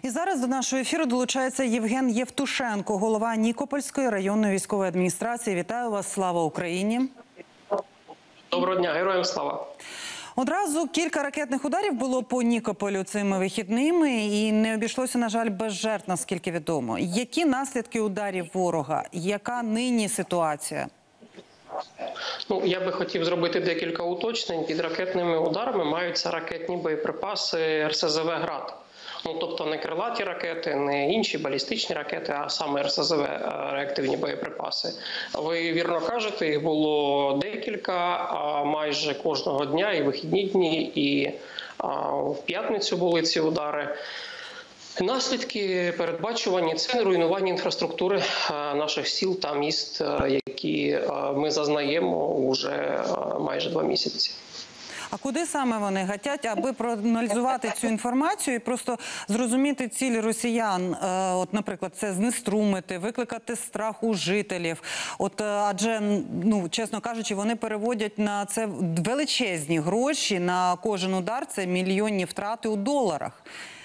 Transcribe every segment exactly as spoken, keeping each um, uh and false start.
І зараз до нашого ефіру долучається Євген Євтушенко, голова Нікопольської районної військової адміністрації. Вітаю вас, слава Україні! Доброго дня, героям слава! Одразу кілька ракетних ударів було по Нікополю цими вихідними і не обійшлося, на жаль, без жертв, наскільки відомо. Які наслідки ударів ворога? Яка нині ситуація? Ну, я би хотів зробити декілька уточнень. Під ракетними ударами маються ракетні боєприпаси ер ес зе ве «Град». Ну, тобто не крилаті ракети, не інші балістичні ракети, а саме ер ес зе ве реактивні боєприпаси. Ви вірно кажете, їх було декілька, майже кожного дня, і вихідні дні, і в п'ятницю були ці удари. Наслідки передбачувані – це руйнування інфраструктури наших сіл та міст, які ми зазнаємо вже майже два місяці. А куди саме вони гатять, аби проаналізувати цю інформацію і просто зрозуміти цілі росіян? От, наприклад, це знеструмити, викликати страх у жителів. От, адже, ну, чесно кажучи, вони переводять на це величезні гроші, на кожен удар це мільйонні втрати у доларах.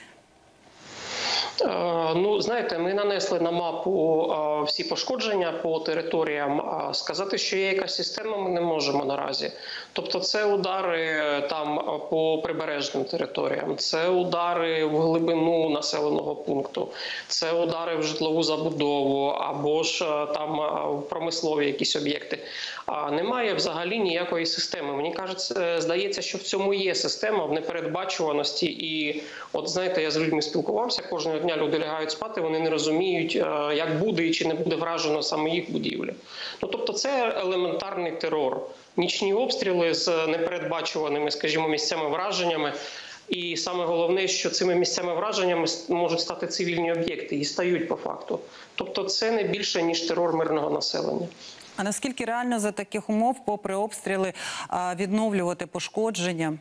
Ну, знаєте, ми нанесли на мапу всі пошкодження по територіям. Сказати, що є якась система, ми не можемо наразі. Тобто це удари там по прибережним територіям, це удари в глибину населеного пункту, це удари в житлову забудову або ж там в промислові якісь об'єкти. Немає взагалі ніякої системи. Мені кажеться, здається, що в цьому є система, в непередбачуваності. І от, знаєте, я з людьми спілкувався кожного дня. Люди лягають спати, вони не розуміють, як буде і чи не буде вражено саме їх будівлі. Ну, тобто це елементарний терор. Нічні обстріли з непередбачуваними, скажімо, місцями враженнями. І саме головне, що цими місцями враженнями можуть стати цивільні об'єкти і стають по факту. Тобто це не більше, ніж терор мирного населення. А наскільки реально за таких умов, попри обстріли, відновлювати пошкодження?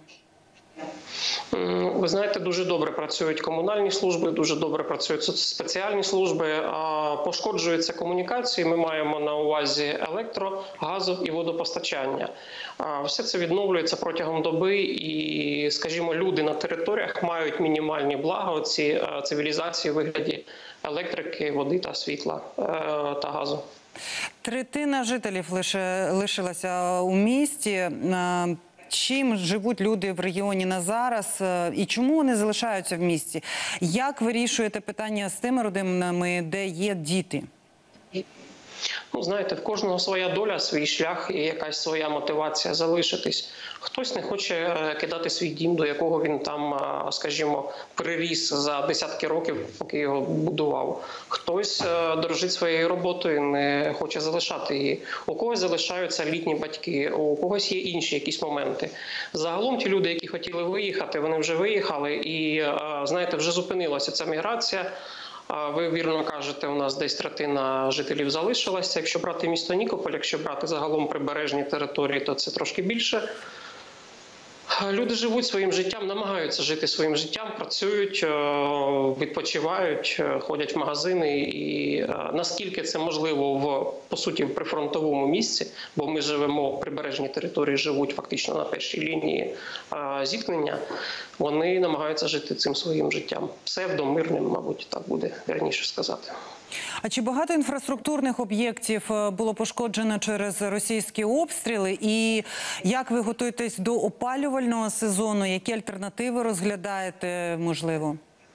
Ви знаєте, дуже добре працюють комунальні служби, дуже добре працюють спеціальні служби. Пошкоджуються комунікації, ми маємо на увазі електро, газу і водопостачання. Все це відновлюється протягом доби і, скажімо, люди на територіях мають мінімальні блага, ці цивілізації у вигляді електрики, води та світла та газу. Третина жителів лише лишилася у місті. Чим живуть люди в регіоні на зараз і чому вони залишаються в місті? Як вирішуєте питання з тими родинами, де є діти? Ну, знаєте, в кожного своя доля, свій шлях і якась своя мотивація залишитись. Хтось не хоче кидати свій дім, до якого він там, скажімо, приріс за десятки років, поки його будував. Хтось дорожить своєю роботою і не хоче залишати її. У когось залишаються літні батьки, у когось є інші якісь моменти. Загалом ті люди, які хотіли виїхати, вони вже виїхали і, знаєте, вже зупинилася ця міграція. Ви вірно кажете, у нас десь третина жителів залишилася. Якщо брати місто Нікополь, якщо брати загалом прибережні території, то це трошки більше. Люди живуть своїм життям, намагаються жити своїм життям, працюють, відпочивають, ходять в магазини. І наскільки це можливо в, по суті, в прифронтовому місці, бо ми живемо в прибережній території, живуть фактично на першій лінії зіткнення, вони намагаються жити цим своїм життям. Псевдомирним, мабуть, так буде вірніше сказати. А чи багато інфраструктурних об'єктів було пошкоджено через російські обстріли? І як ви готуєтесь до опалювального сезону? Які альтернативи розглядаєте, можливо?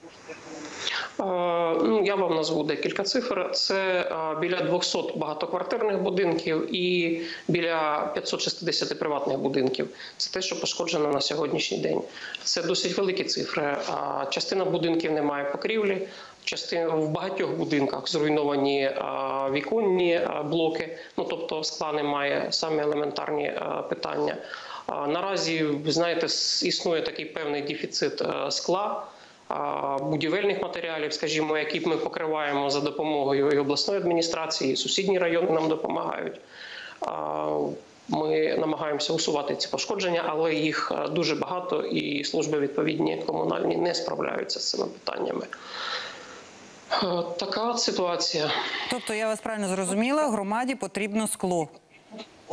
Ну, я вам назву декілька цифр. Це біля двохсот багатоквартирних будинків і біля п'ятсот шістдесят приватних будинків. Це те, що пошкоджено на сьогоднішній день. Це досить великі цифри. Частина будинків не має покрівлі, частина, в багатьох будинках зруйновані віконні блоки, ну, тобто скла немає, самі елементарні питання. Наразі, ви знаєте, існує такий певний дефіцит скла, будівельних матеріалів, скажімо, які ми покриваємо за допомогою і обласної адміністрації, і сусідні райони нам допомагають. Ми намагаємося усувати ці пошкодження, але їх дуже багато і служби відповідні комунальні не справляються з цими питаннями. Така от ситуація. Тобто, я вас правильно зрозуміла, громаді потрібно скло?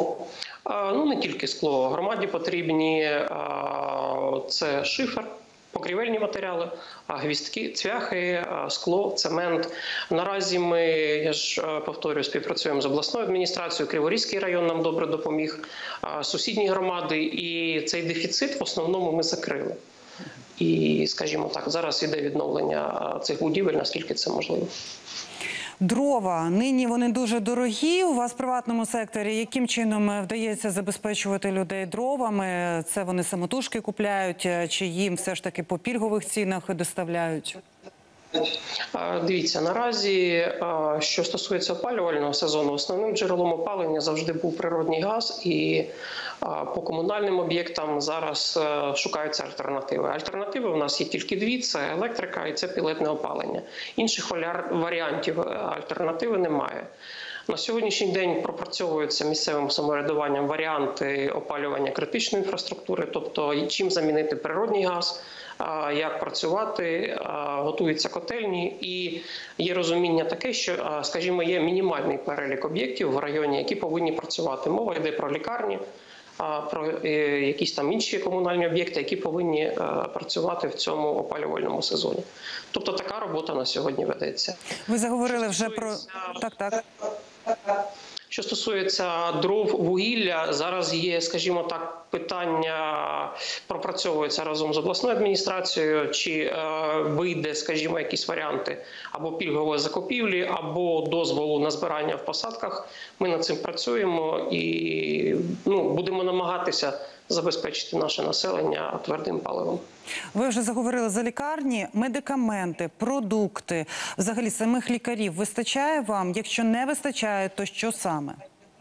Ну, не тільки скло. Громаді потрібні це шифер, покрівельні матеріали, гвіздки, цвяхи, скло, цемент. Наразі ми, я ж повторюю, співпрацюємо з обласною адміністрацією, Криворізький район нам добре допоміг, сусідні громади, і цей дефіцит в основному ми закрили. І, скажімо так, зараз іде відновлення цих будівель, наскільки це можливо. Дрова. Нині вони дуже дорогі у вас в приватному секторі. Яким чином вдається забезпечувати людей дровами? Це вони самотужки купляють, чи їм все ж таки по пільгових цінах доставляють? Дивіться, наразі, що стосується опалювального сезону, основним джерелом опалення завжди був природний газ, і по комунальним об'єктам зараз шукаються альтернативи. Альтернативи у нас є тільки дві – це електрика і це пілетне опалення. Інших варіантів альтернативи немає. На сьогоднішній день пропрацьовуються місцевим самоврядуванням варіанти опалювання критичної інфраструктури, тобто чим замінити природний газ, як працювати, готуються котельні, і є розуміння таке, що, скажімо, є мінімальний перелік об'єктів в районі, які повинні працювати. Мова йде про лікарні, про якісь там інші комунальні об'єкти, які повинні працювати в цьому опалювальному сезоні. Тобто така робота на сьогодні ведеться. Ви заговорили вже про... Так, так. Що стосується дров, вугілля, зараз є, скажімо так, питання пропрацьовуються разом з обласною адміністрацією, чи е, вийде, скажімо, якісь варіанти або пільгової закупівлі, або дозволу на збирання в посадках. Ми над цим працюємо і ну, будемо намагатися забезпечити наше населення твердим паливом. Ви вже заговорили за лікарні. Медикаменти, продукти, взагалі самих лікарів вистачає вам? Якщо не вистачає, то що саме?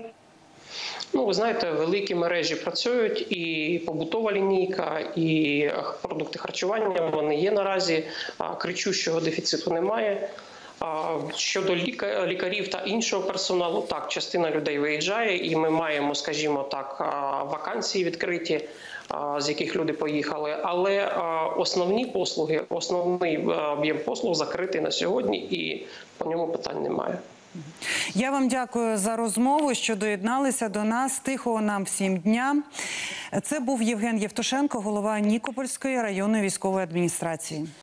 Ну, ви знаєте, великі мережі працюють, і побутова лінійка, і продукти харчування, вони є наразі, кричущого дефіциту немає. Щодо лікарів та іншого персоналу, так, частина людей виїжджає, і ми маємо, скажімо так, вакансії відкриті, з яких люди поїхали. Але основні послуги, основний об'єм послуг закритий на сьогодні, і по ньому питань немає. Я вам дякую за розмову, що доєдналися до нас. Тихого нам всім дня. Це був Євген Євтушенко, голова Нікопольської районної військової адміністрації.